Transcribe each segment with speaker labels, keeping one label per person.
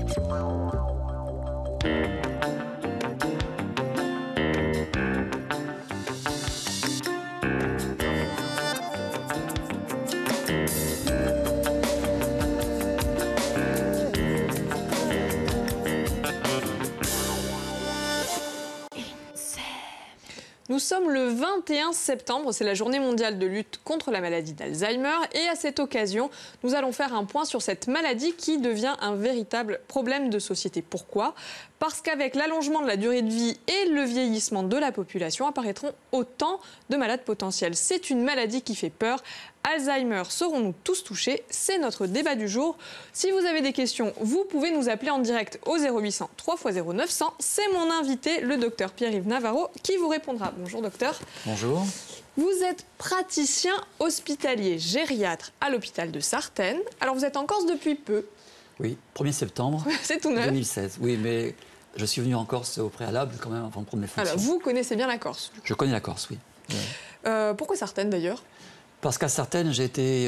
Speaker 1: Nous sommes le 21 septembre, c'est la journée mondiale de lutte contre la maladie d'Alzheimer et à cette occasion, nous allons faire un point sur cette maladie qui devient un véritable problème de société. Pourquoi ? Parce qu'avec l'allongement de la durée de vie et le vieillissement de la population, apparaîtront autant de malades potentiels. C'est une maladie qui fait peur. Alzheimer, serons-nous tous touchés? C'est notre débat du jour. Si vous avez des questions, vous pouvez nous appeler en direct au 0800 3 x 0900. C'est mon invité, le docteur Pierre-Yves Navarro, qui vous répondra. Bonjour docteur.
Speaker 2: Bonjour.
Speaker 1: Vous êtes praticien hospitalier gériatre à l'hôpital de Sartène. Alors vous êtes en Corse depuis peu.
Speaker 2: Oui, 1er septembre
Speaker 1: C'est tout neuf.
Speaker 2: 2016. Oui, mais je suis venu en Corse au préalable quand même avant de prendre mes fonctions.
Speaker 1: Alors vous connaissez bien la Corse?
Speaker 2: Je connais la Corse, oui.
Speaker 1: Pourquoi Sartène d'ailleurs?
Speaker 2: Parce qu'à Sartène, j'ai été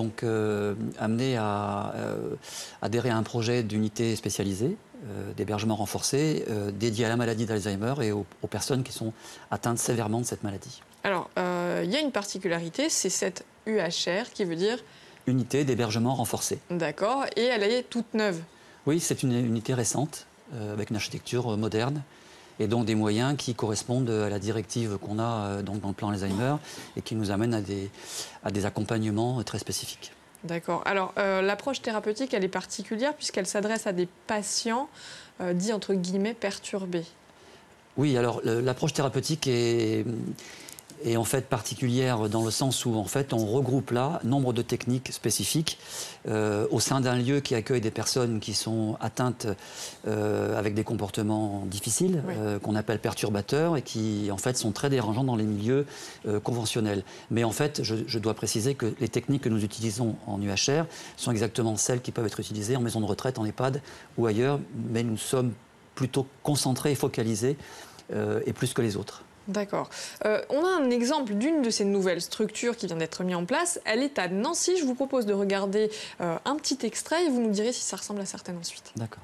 Speaker 2: amené à adhérer à un projet d'unité spécialisée, d'hébergement renforcé, dédié à la maladie d'Alzheimer et aux personnes qui sont atteintes sévèrement de cette maladie.
Speaker 1: Alors, il y a une particularité, c'est cette UHR qui veut dire...
Speaker 2: Unité d'hébergement renforcé. D'accord,
Speaker 1: et elle est toute neuve.
Speaker 2: Oui, c'est une unité récente, avec une architecture moderne. Et donc des moyens qui correspondent à la directive qu'on a dans le plan Alzheimer et qui nous amènent à des accompagnements très spécifiques.
Speaker 1: D'accord. Alors, l'approche thérapeutique, elle est particulière puisqu'elle s'adresse à des patients dits entre guillemets perturbés.
Speaker 2: Oui, alors l'approche thérapeutique est en fait particulière dans le sens où en fait on regroupe là nombre de techniques spécifiques au sein d'un lieu qui accueille des personnes qui sont atteintes avec des comportements difficiles, oui, qu'on appelle perturbateurs et qui en fait sont très dérangeants dans les milieux conventionnels. Mais en fait, je dois préciser que les techniques que nous utilisons en UHR sont exactement celles qui peuvent être utilisées en maison de retraite, en EHPAD ou ailleurs, mais nous sommes plutôt concentrés et focalisés et plus que les autres.
Speaker 1: D'accord. On a un exemple d'une de ces nouvelles structures qui vient d'être mise en place. Elle est à Nancy. Je vous propose de regarder un petit extrait et vous nous direz si ça ressemble à Sartène ensuite.
Speaker 2: D'accord.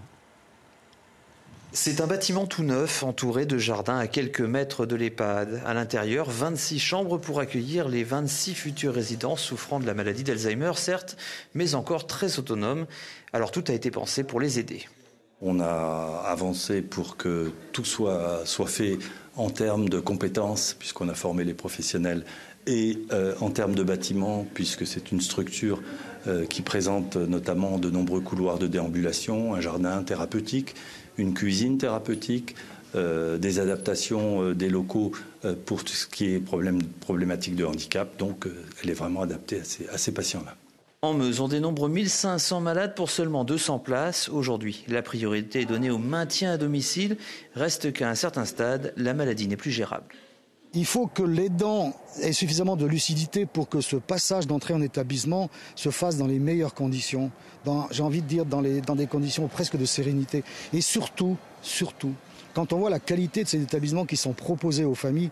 Speaker 3: C'est un bâtiment tout neuf, entouré de jardins à quelques mètres de l'EHPAD. À l'intérieur, 26 chambres pour accueillir les 26 futurs résidents souffrant de la maladie d'Alzheimer, certes, mais encore très autonomes. Alors tout a été pensé pour les aider.
Speaker 4: On a avancé pour que tout soit fait en termes de compétences, puisqu'on a formé les professionnels, et en termes de bâtiments, puisque c'est une structure qui présente notamment de nombreux couloirs de déambulation, un jardin thérapeutique, une cuisine thérapeutique, des adaptations des locaux pour tout ce qui est problématique de handicap. Donc elle est vraiment adaptée à ces patients-là.
Speaker 3: En Meuse, on dénombre 1500 malades pour seulement 200 places. Aujourd'hui, la priorité est donnée au maintien à domicile. Reste qu'à un certain stade, la maladie n'est plus gérable.
Speaker 5: Il faut que l'aidant ait suffisamment de lucidité pour que ce passage d'entrée en établissement se fasse dans les meilleures conditions. J'ai envie de dire dans des conditions presque de sérénité. Et surtout, quand on voit la qualité de ces établissements qui sont proposés aux familles,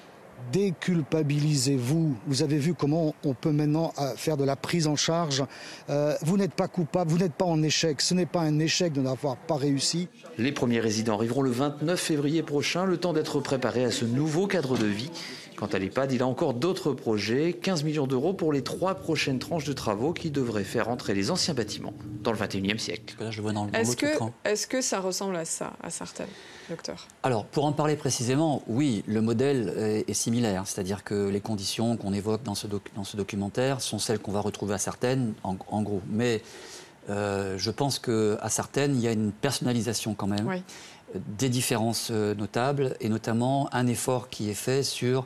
Speaker 5: déculpabilisez-vous. Vous avez vu comment on peut maintenant faire de la prise en charge. Vous n'êtes pas coupable, vous n'êtes pas en échec. Ce n'est pas un échec de n'avoir pas réussi.
Speaker 3: Les premiers résidents arriveront le 29 février prochain, le temps d'être préparés à ce nouveau cadre de vie. Quant à l'EHPAD, il a encore d'autres projets. 15 millions d'euros pour les 3 prochaines tranches de travaux qui devraient faire entrer les anciens bâtiments dans le 21e siècle.
Speaker 2: Là, je le vois dans
Speaker 1: Est-ce que ça ressemble à ça, à Sartène, docteur?
Speaker 2: Alors, pour en parler précisément, oui, le modèle est similaire. C'est-à-dire que les conditions qu'on évoque dans ce documentaire sont celles qu'on va retrouver à Sartène, en gros. Mais je pense qu'à Sartène, il y a une personnalisation quand même. Oui. Des différences notables et notamment un effort qui est fait sur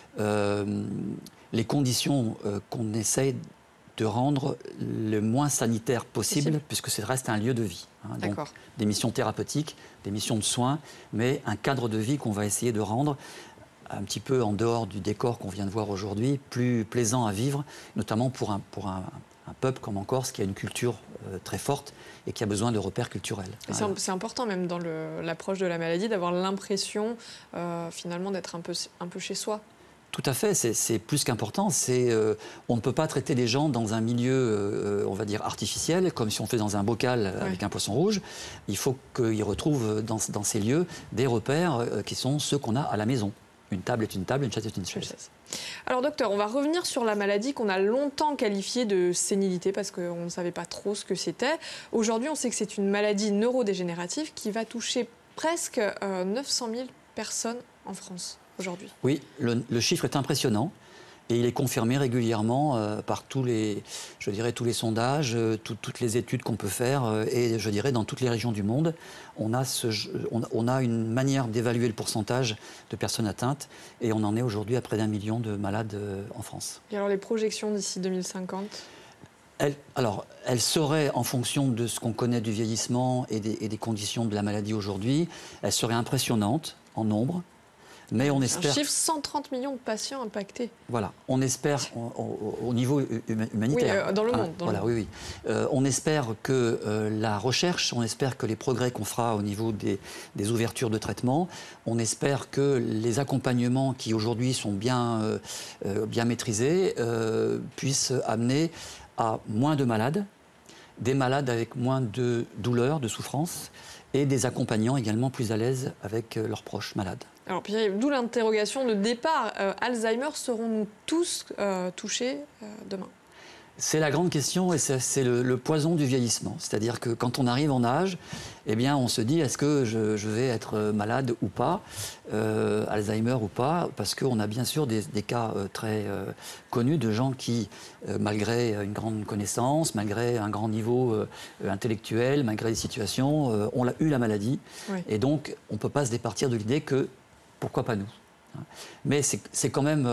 Speaker 2: les conditions qu'on essaye de rendre le moins sanitaire possible, puisque ça reste un lieu de vie. Hein, donc des missions thérapeutiques, des missions de soins, mais un cadre de vie qu'on va essayer de rendre un petit peu en dehors du décor qu'on vient de voir aujourd'hui, plus plaisant à vivre, notamment pour un peuple comme en Corse qui a une culture très forte et qui a besoin de repères culturels.
Speaker 1: C'est important même dans l'approche de la maladie d'avoir l'impression finalement d'être un peu chez soi.
Speaker 2: Tout à fait, c'est plus qu'important. On ne peut pas traiter les gens dans un milieu, on va dire, artificiel, comme si on fait dans un bocal avec un poisson rouge. Il faut qu'ils retrouvent dans ces lieux des repères qui sont ceux qu'on a à la maison. Une table est une table, une chaise est une chaise.
Speaker 1: Alors docteur, on va revenir sur la maladie qu'on a longtemps qualifiée de sénilité parce qu'on ne savait pas trop ce que c'était. Aujourd'hui, on sait que c'est une maladie neurodégénérative qui va toucher presque 900 000 personnes en France aujourd'hui.
Speaker 2: Oui, le chiffre est impressionnant et il est confirmé régulièrement par tous les sondages, toutes les études qu'on peut faire et je dirais dans toutes les régions du monde. On a une manière d'évaluer le pourcentage de personnes atteintes et on en est aujourd'hui à près d'1 million de malades en France.
Speaker 1: Et alors les projections d'ici 2050 ?
Speaker 2: Elle serait, en fonction de ce qu'on connaît du vieillissement et des conditions de la maladie aujourd'hui, elle serait impressionnante en nombre. Mais on espère...
Speaker 1: Un chiffre, 130 millions de patients impactés.
Speaker 2: Voilà, on espère au niveau humanitaire.
Speaker 1: Oui, dans le monde.
Speaker 2: Oui. On espère que la recherche, on espère que les progrès qu'on fera au niveau des ouvertures de traitement, on espère que les accompagnements qui aujourd'hui sont bien maîtrisés puissent amener à moins de malades, des malades avec moins de douleurs, de souffrances, et des accompagnants également plus à l'aise avec leurs proches malades.
Speaker 1: Alors Pierre, d'où l'interrogation de départ. Alzheimer, serons-nous tous touchés demain ?
Speaker 2: C'est la grande question et c'est le poison du vieillissement. C'est-à-dire que quand on arrive en âge, eh bien, on se dit est-ce que je vais être malade ou pas, Alzheimer ou pas, parce qu'on a bien sûr des cas très connus de gens qui, malgré une grande connaissance, malgré un grand niveau intellectuel, malgré des situations, ont eu la maladie. Oui. Et donc, on ne peut pas se départir de l'idée que pourquoi pas nous. Mais c'est quand même...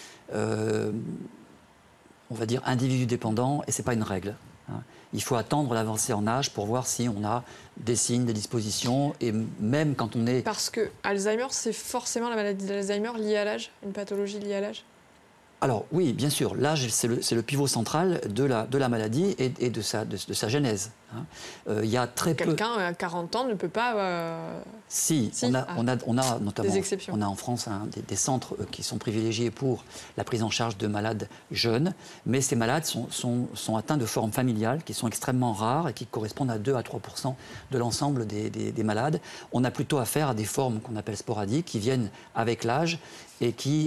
Speaker 2: on va dire individu dépendant, et ce n'est pas une règle. Il faut attendre l'avancée en âge pour voir si on a des signes, des dispositions, et même quand on est...
Speaker 1: Parce que Alzheimer, c'est forcément la maladie d'Alzheimer liée à l'âge, une pathologie liée à l'âge ?
Speaker 2: Alors oui, bien sûr, l'âge, c'est le pivot central de la maladie et de sa genèse. Il y a très peu...
Speaker 1: Quelqu'un à 40 ans ne peut pas...
Speaker 2: Si, on a notamment
Speaker 1: des exceptions.
Speaker 2: On a en France des centres qui sont privilégiés pour la prise en charge de malades jeunes, mais ces malades sont atteints de formes familiales qui sont extrêmement rares et qui correspondent à 2 à 3% de l'ensemble des malades. On a plutôt affaire à des formes qu'on appelle sporadiques, qui viennent avec l'âge et qui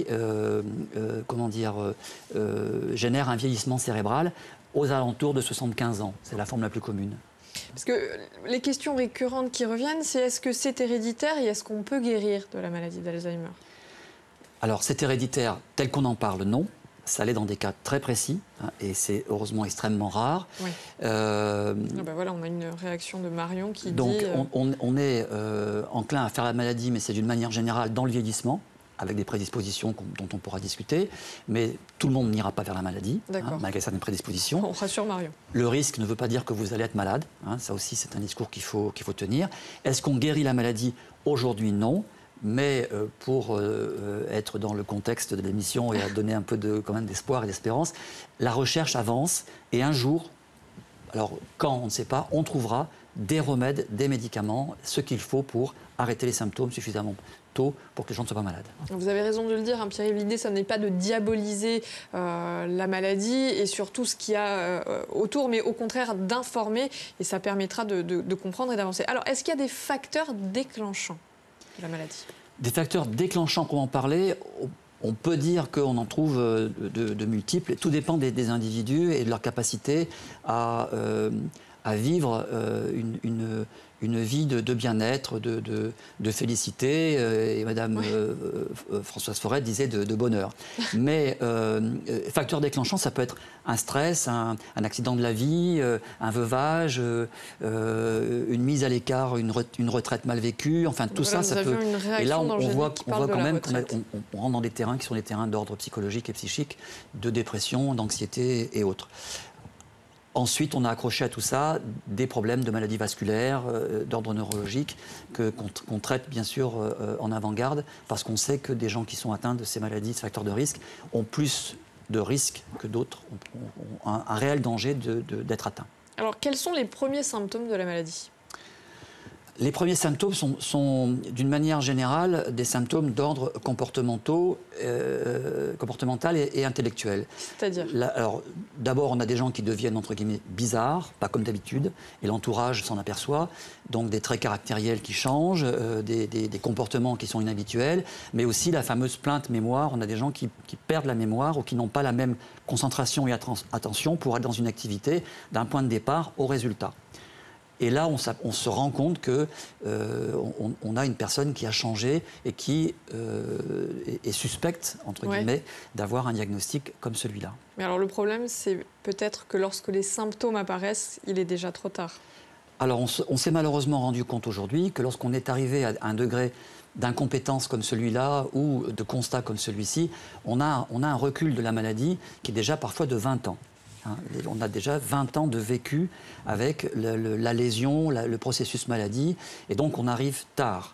Speaker 2: génèrent un vieillissement cérébral aux alentours de 75 ans. C'est la forme la plus commune.
Speaker 1: Parce que les questions récurrentes qui reviennent, c'est est-ce que c'est héréditaire et est-ce qu'on peut guérir de la maladie d'Alzheimer ? Alors,
Speaker 2: c'est héréditaire tel qu'on en parle, non. Ça l'est dans des cas très précis, et c'est heureusement extrêmement rare.
Speaker 1: Oui. Voilà, on a une réaction de Marion qui
Speaker 2: donc,
Speaker 1: dit...
Speaker 2: Donc, on est enclin à faire la maladie, mais c'est d'une manière générale dans le vieillissement, avec des prédispositions dont on pourra discuter, mais tout le monde n'ira pas vers la maladie, malgré certaines prédispositions.
Speaker 1: On rassure Marion.
Speaker 2: Le risque ne veut pas dire que vous allez être malade, ça aussi c'est un discours qu'il faut tenir. Est-ce qu'on guérit la maladie ? Aujourd'hui, non, mais pour être dans le contexte de l'émission et à donner un peu quand même d'espoir et d'espérance, la recherche avance et un jour, alors quand on ne sait pas, on trouvera des remèdes, des médicaments, ce qu'il faut pour arrêter les symptômes suffisamment tôt pour que les gens ne soient pas malades.
Speaker 1: Vous avez raison de le dire, Pierre-Yves, l'idée, ça n'est pas de diaboliser la maladie et surtout ce qu'il y a autour, mais au contraire d'informer, et ça permettra de comprendre et d'avancer. Alors, est-ce qu'il y a des facteurs déclenchants de la maladie ? Des facteurs déclenchants,
Speaker 2: qu'on en parlait, on peut dire qu'on en trouve de multiples. Tout dépend des individus et de leur capacité à vivre une vie de bien-être, de félicité, et Madame Françoise Forest disait de bonheur. Mais facteur déclenchant, ça peut être un stress, un accident de la vie, un veuvage, une mise à l'écart, une retraite mal vécue, enfin tout ça, ça peut... Et là, on voit quand même qu'on rentre dans des terrains qui sont des terrains d'ordre psychologique et psychique, de dépression, d'anxiété et autres. Ensuite, on a accroché à tout ça des problèmes de maladies vasculaires, d'ordre neurologique, qu'on traite bien sûr en avant-garde, parce qu'on sait que des gens qui sont atteints de ces maladies, ces facteurs de risque, ont plus de risques que d'autres, ont un réel danger d'être atteints.
Speaker 1: Alors, quels sont les premiers symptômes de la maladie ?
Speaker 2: Les premiers symptômes sont d'une manière générale des symptômes d'ordre comportemental et intellectuel.
Speaker 1: C'est-à-dire ?
Speaker 2: Alors, d'abord, on a des gens qui deviennent, entre guillemets, bizarres, pas comme d'habitude, et l'entourage s'en aperçoit. Donc, des traits caractériels qui changent, des comportements qui sont inhabituels, mais aussi la fameuse plainte mémoire. On a des gens qui perdent la mémoire ou qui n'ont pas la même concentration et attention pour être dans une activité d'un point de départ au résultat. Et là, on se rend compte qu'on a une personne qui a changé et qui est suspecte, entre guillemets, d'avoir un diagnostic comme celui-là.
Speaker 1: Mais alors le problème, c'est peut-être que lorsque les symptômes apparaissent, il est déjà trop tard.
Speaker 2: Alors on s'est malheureusement rendu compte aujourd'hui que lorsqu'on est arrivé à un degré d'incompétence comme celui-là ou de constat comme celui-ci, on a un recul de la maladie qui est déjà parfois de 20 ans. On a déjà 20 ans de vécu avec la lésion, le processus maladie, et donc on arrive tard.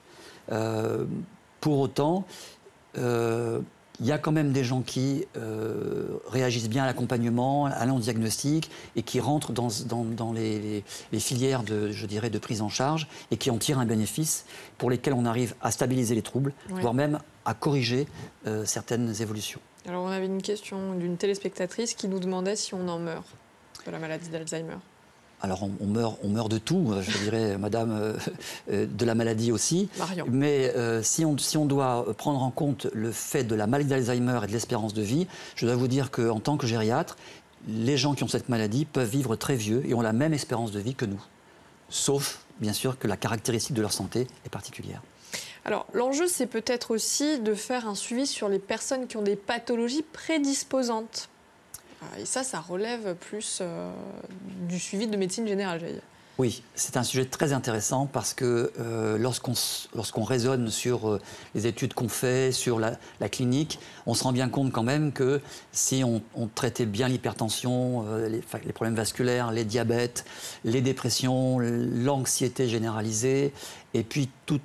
Speaker 2: Pour autant, il y a quand même des gens qui réagissent bien à l'accompagnement, à l'diagnostic, et qui rentrent dans les filières de prise en charge, et qui en tirent un bénéfice, pour lesquels on arrive à stabiliser les troubles, voire même à corriger certaines évolutions.
Speaker 1: Alors on avait une question d'une téléspectatrice qui nous demandait si on en meurt de la maladie d'Alzheimer.
Speaker 2: Alors on meurt de tout, je dirais, madame, de la maladie aussi.
Speaker 1: Marion.
Speaker 2: Mais si on doit prendre en compte le fait de la maladie d'Alzheimer et de l'espérance de vie, je dois vous dire qu'en tant que gériatre, les gens qui ont cette maladie peuvent vivre très vieux et ont la même espérance de vie que nous. Sauf, bien sûr, que la caractéristique de leur santé est particulière.
Speaker 1: Alors, l'enjeu, c'est peut-être aussi de faire un suivi sur les personnes qui ont des pathologies prédisposantes. Et ça relève plus du suivi de médecine générale, j'allais dire.
Speaker 2: Oui, c'est un sujet très intéressant parce que lorsqu'on raisonne sur les études qu'on fait, sur la clinique, on se rend bien compte quand même que si on traitait bien l'hypertension, les problèmes vasculaires, les diabètes, les dépressions, l'anxiété généralisée, et puis tout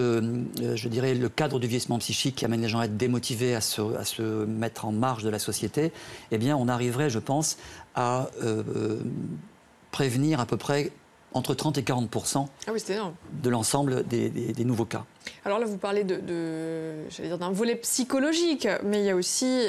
Speaker 2: le cadre du vieillissement psychique qui amène les gens à être démotivés, à se mettre en marge de la société, eh bien on arriverait, je pense, à prévenir à peu près entre 30 et 40% de l'ensemble des nouveaux cas.
Speaker 1: Alors là, vous parlez d'un volet psychologique, mais il y a aussi,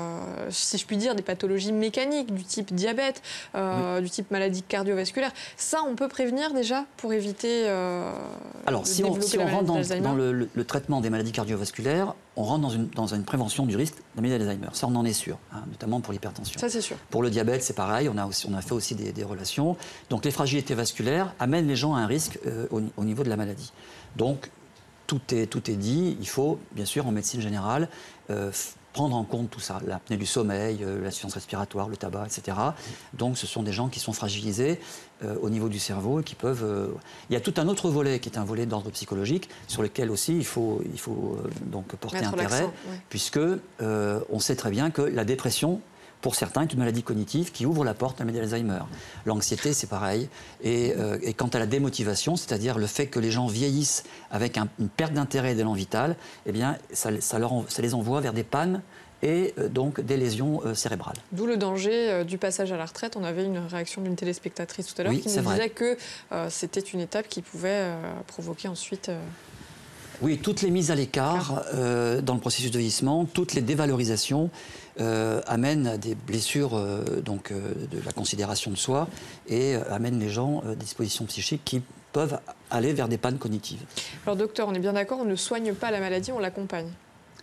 Speaker 1: si je puis dire, des pathologies mécaniques du type diabète, du type maladie cardiovasculaire. Ça, on peut prévenir déjà pour éviter
Speaker 2: Alors, si on rentre dans le traitement des maladies cardiovasculaires, on rentre dans une prévention du risque de la maladie d'Alzheimer. Ça, on en est sûr, notamment pour l'hypertension.
Speaker 1: Ça, c'est sûr.
Speaker 2: Pour le diabète, c'est pareil. On a fait aussi des relations. Donc, les fragilités vasculaires amènent les gens à un risque au niveau de la maladie. Donc, tout est dit. Il faut, bien sûr, en médecine générale, prendre en compte tout ça, l'apnée du sommeil, l'insuffisance respiratoire, le tabac, etc. Donc ce sont des gens qui sont fragilisés au niveau du cerveau et qui peuvent... Il y a tout un autre volet qui est un volet d'ordre psychologique sur lequel aussi il faut donc porter intérêt, puisque on sait très bien que la dépression, pour certains, est une maladie cognitive qui ouvre la porte à la maladie d'Alzheimer. L'anxiété, c'est pareil. Et quant à la démotivation, c'est-à-dire le fait que les gens vieillissent avec une perte d'intérêt et d'élan vital, eh bien, ça les envoie vers des pannes et donc des lésions cérébrales. D'où
Speaker 1: le danger du passage à la retraite. On avait une réaction d'une téléspectatrice tout à l'heure qui nous disait que c'était une étape qui pouvait provoquer ensuite...
Speaker 2: Oui, toutes les mises à l'écart dans le processus de vieillissement, toutes les dévalorisations amènent à des blessures de la considération de soi et amènent les gens à des dispositions psychiques qui peuvent aller vers des pannes cognitives.
Speaker 1: Alors docteur, on est bien d'accord, on ne soigne pas la maladie, on l'accompagne.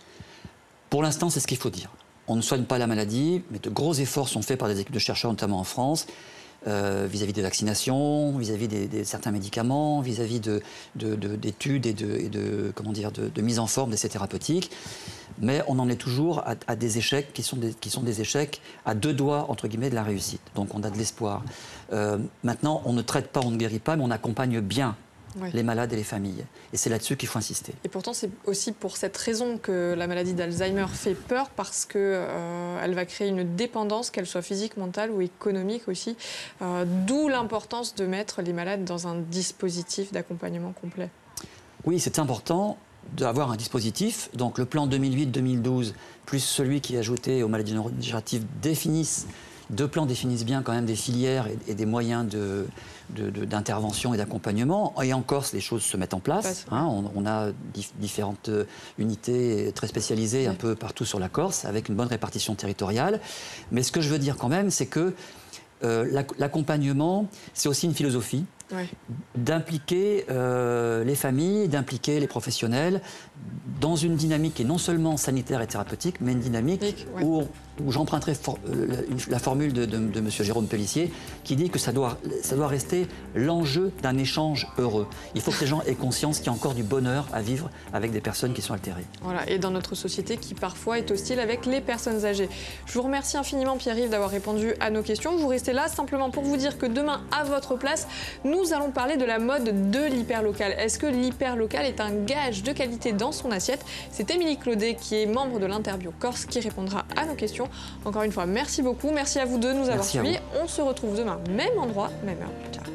Speaker 2: Pour l'instant, c'est ce qu'il faut dire. On ne soigne pas la maladie, mais de gros efforts sont faits par des équipes de chercheurs, notamment en France, vis-à-vis des vaccinations, vis-à-vis de certains médicaments, vis-à-vis d'études et de mise en forme d'essais thérapeutiques. Mais on en est toujours à des échecs qui sont des échecs à deux doigts, entre guillemets, de la réussite. Donc on a de l'espoir. Maintenant, on ne traite pas, on ne guérit pas, mais on accompagne bien les malades et les familles. Et c'est là-dessus qu'il faut insister.
Speaker 1: Et pourtant, c'est aussi pour cette raison que la maladie d'Alzheimer fait peur, parce qu'elle va créer une dépendance, qu'elle soit physique, mentale ou économique aussi. D'où l'importance de mettre les malades dans un dispositif d'accompagnement complet.
Speaker 2: Oui, c'est important d'avoir un dispositif. Donc le plan 2008-2012, plus celui qui est ajouté aux maladies neurodégénératives, définissent deux plans définissent bien quand même des filières et des moyens d'intervention et d'accompagnement. Et en Corse, les choses se mettent en place. On a différentes unités très spécialisées un peu partout sur la Corse, avec une bonne répartition territoriale. Mais ce que je veux dire quand même, c'est que l'accompagnement, c'est aussi une philosophie. D'impliquer les familles, d'impliquer les professionnels dans une dynamique qui est non seulement sanitaire et thérapeutique, mais une dynamique où j'emprunterai la formule de M. Jérôme Pellissier, qui dit que ça doit rester l'enjeu d'un échange heureux. Il faut que les gens aient conscience qu'il y a encore du bonheur à vivre avec des personnes qui sont altérées.
Speaker 1: Voilà, et dans notre société qui parfois est hostile avec les personnes âgées. Je vous remercie infiniment, Pierre-Yves, d'avoir répondu à nos questions. Vous restez là simplement pour vous dire que demain, à votre place, nous allons parler de la mode de l'hyperlocal. Est-ce que l'hyperlocal est un gage de qualité dans son assiette? C'est Émilie Claudet, qui est membre de l'Interview Corse, qui répondra à nos questions. Encore une fois, merci beaucoup. Merci à vous deux de nous avoir suivis. On se retrouve demain, même endroit, même heure. Ciao.